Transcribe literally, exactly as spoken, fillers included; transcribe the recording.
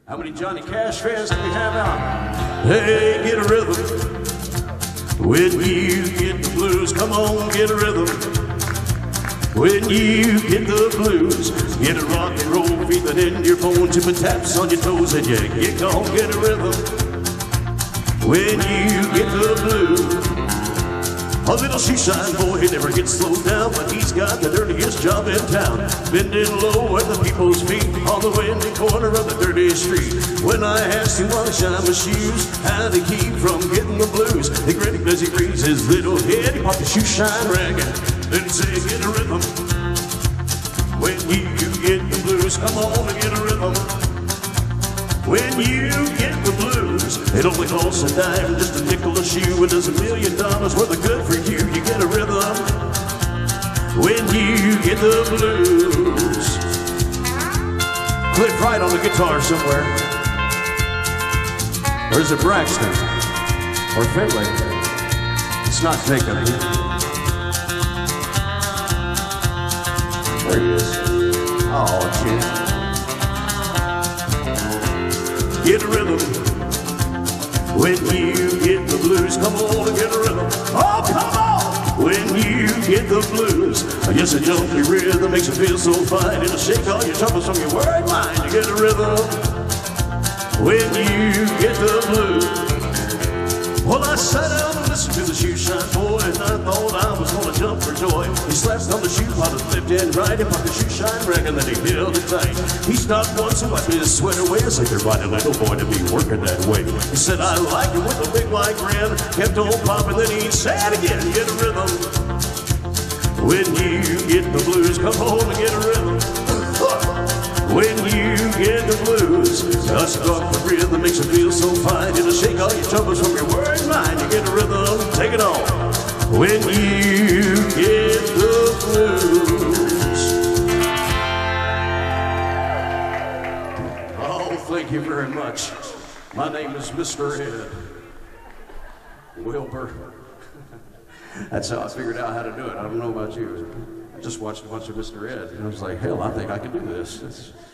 How many Johnny Cash fans do we have out? Hey, get a rhythm. When you get the blues, come on, get a rhythm. When you get the blues, get a rock and roll, feel it in your bones, tipping taps on your toes, and you get gone, get a rhythm. When you get the blues, a little shoeshine boy, he never gets slowed down, but he's got the dirtiest job in town. Bending low at the people's feet, on the windy corner of the dirtiest street. When I asked him while he shined my shoes, how to keep from getting the blues, he grinned as he raised his little head, he popped the shoeshine rag, then said, get a rhythm. When you get the blues, come on and get a rhythm. When you get the blues, it only costs a dime, just a nickel a shoe, and does a million dollars worth of good for you. You get a rhythm when you get the blues. Cliff Wright on the guitar somewhere. Or is it Braxton? Or Finley? It's not Jacob. There he is. Oh, gee. Get a rhythm when you get the blues. Come on and get a rhythm. Oh, come on! When you get the blues, yes, a jumpy rhythm makes you feel so fine. It'll shake all your troubles from your worried mind. You get a rhythm when you get the blues. Well, I sat down and listened to the shoeshine boy, and I thought I was gonna jump for joy. He slapped on the shoe pot and flipped in right, and popped the shoeshine rag, and then he held it tight. He stopped once and wiped his sweater away. It's like they're right, a little boy to be working that way. He said, I like it with a big white grin. Kept on popping, then he said again, get a rhythm. When you get the blues, come home and get a rhythm. When you get the blues, a struck the rhythm makes you feel so fine. It'll shake all your troubles from your worried mind. You get a rhythm, take it on. When you get the blues. Oh, thank you very much. My name is Mister Ed Wilbur. That's how I figured out how to do it. I don't know about you. I just watched a bunch of Mister Ed, and I was like, hell, I think I can do this. It's,